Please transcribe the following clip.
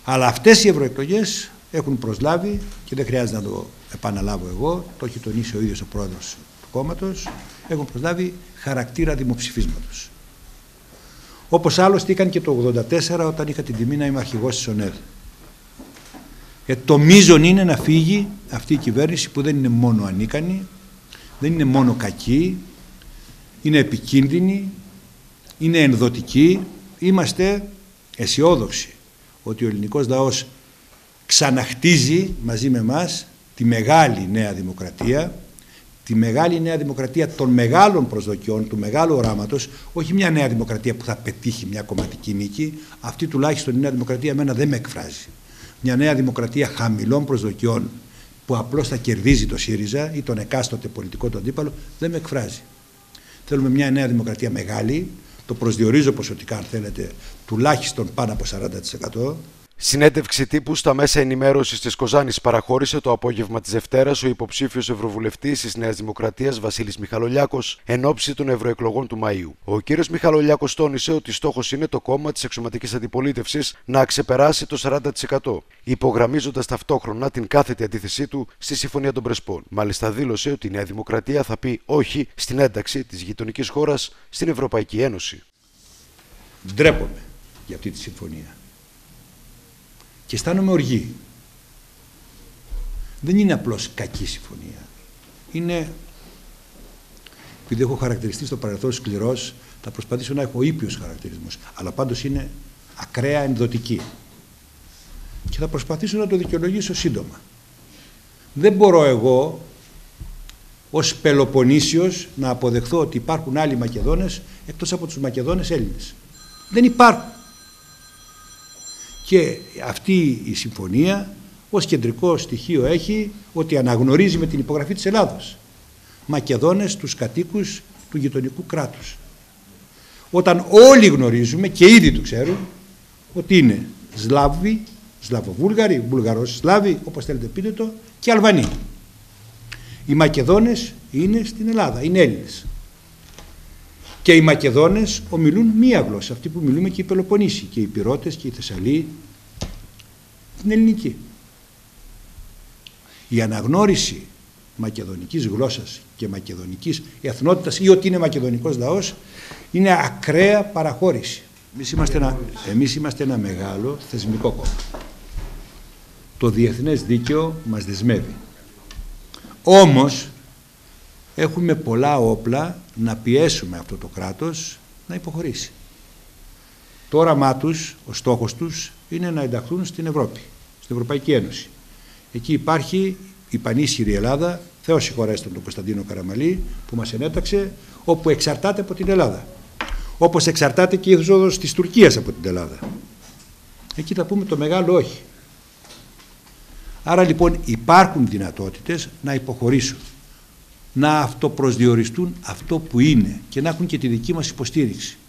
Αλλά αυτές οι ευρωεκλογές έχουν προσλάβει, και δεν χρειάζεται να το επαναλάβω εγώ, το έχει τονίσει ο ίδιος ο πρόεδρος του κόμματος, έχουν προσλάβει χαρακτήρα δημοψηφίσματος. Όπως άλλωστε είχαν και το 1984 όταν είχα την τιμή να είμαι αρχηγός της ΟΝΕΔ. Το μείζον είναι να φύγει αυτή η κυβέρνηση που δεν είναι μόνο ανίκανη, δεν είναι μόνο κακή, είναι επικίνδυνη, είναι ενδοτική. Είμαστε αισιόδοξοι ότι ο ελληνικός λαός ξαναχτίζει μαζί με εμάς τη μεγάλη νέα δημοκρατία, τη μεγάλη νέα δημοκρατία των μεγάλων προσδοκιών, του μεγάλου οράματος, όχι μια νέα δημοκρατία που θα πετύχει μια κομματική νίκη. Αυτή τουλάχιστον η νέα δημοκρατία εμένα δεν με εκφράζει. Μια νέα δημοκρατία χαμηλών προσδοκιών που απλώς θα κερδίζει το ΣΥΡΙΖΑ ή τον εκάστοτε πολιτικό του αντίπαλο δεν με εκφράζει. Θέλουμε μια νέα δημοκρατία μεγάλη, το προσδιορίζω ποσοτικά αν θέλετε, τουλάχιστον πάνω από 40%. Συνέντευξη τύπου στα μέσα ενημέρωσης της Κοζάνης παραχώρησε το απόγευμα της Δευτέρας ο υποψήφιος ευρωβουλευτής της Νέας Δημοκρατίας Βασίλης Μιχαλολιάκος εν ώψη των ευρωεκλογών του Μαΐου. Ο κύριος Μιχαλολιάκος τόνισε ότι στόχος είναι το κόμμα της εξωματικής αντιπολίτευσης να ξεπεράσει το 40%, υπογραμμίζοντας ταυτόχρονα την κάθετη αντίθεσή του στη Συμφωνία των Πρεσπών. Μάλιστα δήλωσε ότι η Νέα Δημοκρατία θα πει όχι στην ένταξη της γειτονικής χώρας στην Ευρωπαϊκή Ένωση. Ντρέπομαι για αυτή τη συμφωνία. Και αισθάνομαι οργή. Δεν είναι απλώς κακή συμφωνία. Είναι, επειδή έχω χαρακτηριστεί στο παρελθόν σκληρός, θα προσπαθήσω να έχω ήπιους χαρακτηρισμούς. Αλλά πάντως είναι ακραία ενδοτική. Και θα προσπαθήσω να το δικαιολογήσω σύντομα. Δεν μπορώ εγώ, ως Πελοποννήσιος, να αποδεχθώ ότι υπάρχουν άλλοι Μακεδόνες εκτός από τους Μακεδόνες Έλληνες. Δεν υπάρχουν. Και αυτή η συμφωνία ως κεντρικό στοιχείο έχει ότι αναγνωρίζει με την υπογραφή της Ελλάδος Μακεδόνες τους κατοίκους του γειτονικού κράτους. Όταν όλοι γνωρίζουμε και ήδη το ξέρουν ότι είναι Σλάβοι, Σλαβοβούλγαροι, Βουλγαροσλάβοι, όπως θέλετε πείτε το, και Αλβανοί. Οι Μακεδόνες είναι στην Ελλάδα, είναι Έλληνες. Και οι Μακεδόνες ομιλούν μία γλώσσα, αυτή που μιλούμε και οι Πελοποννήσιοι, και οι Ηπειρώτες και οι Θεσσαλοί, την ελληνική. Η αναγνώριση μακεδονικής γλώσσας και μακεδονικής εθνότητας ή ότι είναι μακεδονικός λαός είναι ακραία παραχώρηση. Εμείς είμαστε ένα μεγάλο θεσμικό κόμμα. Το διεθνές δίκαιο μας δεσμεύει. Όμως έχουμε πολλά όπλα να πιέσουμε αυτό το κράτος να υποχωρήσει. Το όραμά τους, ο στόχος τους είναι να ενταχθούν στην Ευρώπη, στην Ευρωπαϊκή Ένωση. Εκεί υπάρχει η πανίσχυρη Ελλάδα, Θεός συγχωρέστον τον Κωνσταντίνο Καραμαλή που μας ενέταξε, όπου εξαρτάται από την Ελλάδα. Όπως εξαρτάται και η είσοδος της Τουρκίας από την Ελλάδα. Εκεί θα πούμε το μεγάλο όχι. Άρα λοιπόν υπάρχουν δυνατότητες να υποχωρήσουν, να αυτοπροσδιοριστούν αυτό που είναι και να έχουν και τη δική μας υποστήριξη.